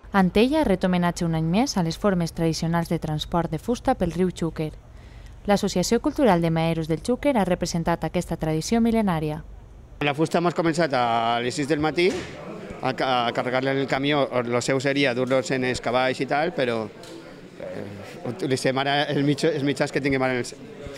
Antella ret homenatge un any més a les formes tradicionals de transport de fusta pel riu Xúquer. L'Associació Cultural de Maeros del Xúquer ha representat aquesta tradició mil·lenària. La fusta hem començat a les 6 del matí a carregar-la en el camió. El seu seria dur-los en els cavalls i tal, però utilitzem ara els mitjans que tinguem ara.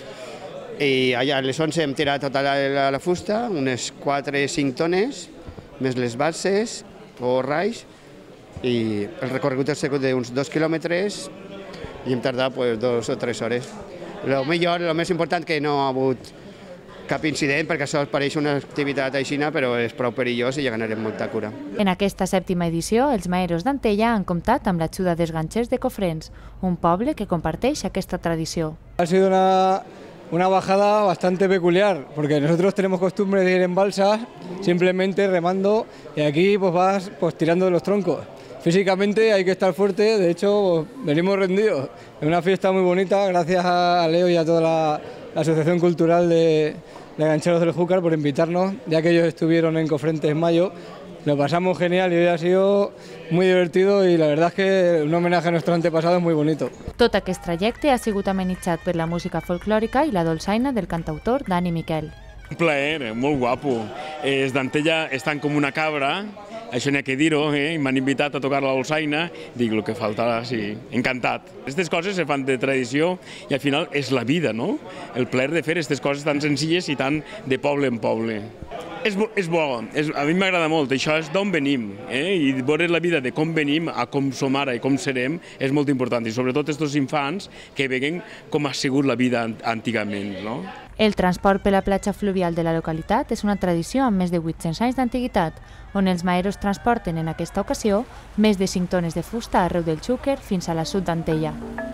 I allà a les 11 hem tirat tota la fusta, unes 4-5 tones, més les bases o rais, i el recorregut ha sigut d'uns 2 quilòmetres i hem tardat 2 o 3 hores. El més important que no ha hagut cap incident, perquè això pareix una activitat aixina, però és prou perillós i ja ganarem molta cura. En aquesta 7ª edició, els maeros d'Antella han comptat amb l'ajuda dels ganxers de Cofrents, un poble que comparteix aquesta tradició. Ha sido una bajada bastante peculiar, porque nosotros tenemos costumbre de ir en balsa, simplemente remando, y aquí pues vas tirando de los troncos. Físicamente hay que estar fuerte, de hecho venimos rendidos. Es una fiesta muy bonita, gracias a Leo y a toda la Asociación Cultural de Gancheros del Júcar por invitarnos, ya que ellos estuvieron en Cofrentes en mayo. Lo pasamos genial y hoy ha sido muy divertido y la verdad es que un homenaje a nuestro antepasado es muy bonito. Tot aquest trajecte ha sigut amenitzat per la música folclòrica i la dolçaina del cantautor Dani Miquel. Un plaer, molt guapo. Els d'Antella estan com una cabra, això n'hi ha que dir-ho, m'han invitat a tocar la dolçaina, dic, el que faltarà, sí, encantat. Aquestes coses se fan de tradició i al final és la vida, no? El plaer de fer aquestes coses tan senzilles i tan de poble en poble. És bo, a mi m'agrada molt, això és d'on venim, i veure la vida de com venim a com som ara i com serem és molt important, i sobretot aquests infants que veuen com ha sigut la vida antigament, no? El transport per la platja fluvial de la localitat és una tradició amb més de 800 anys d'antiguitat, on els maeros transporten en aquesta ocasió més de 5 tones de fusta arreu del Xúquer fins a la sud d'Antella.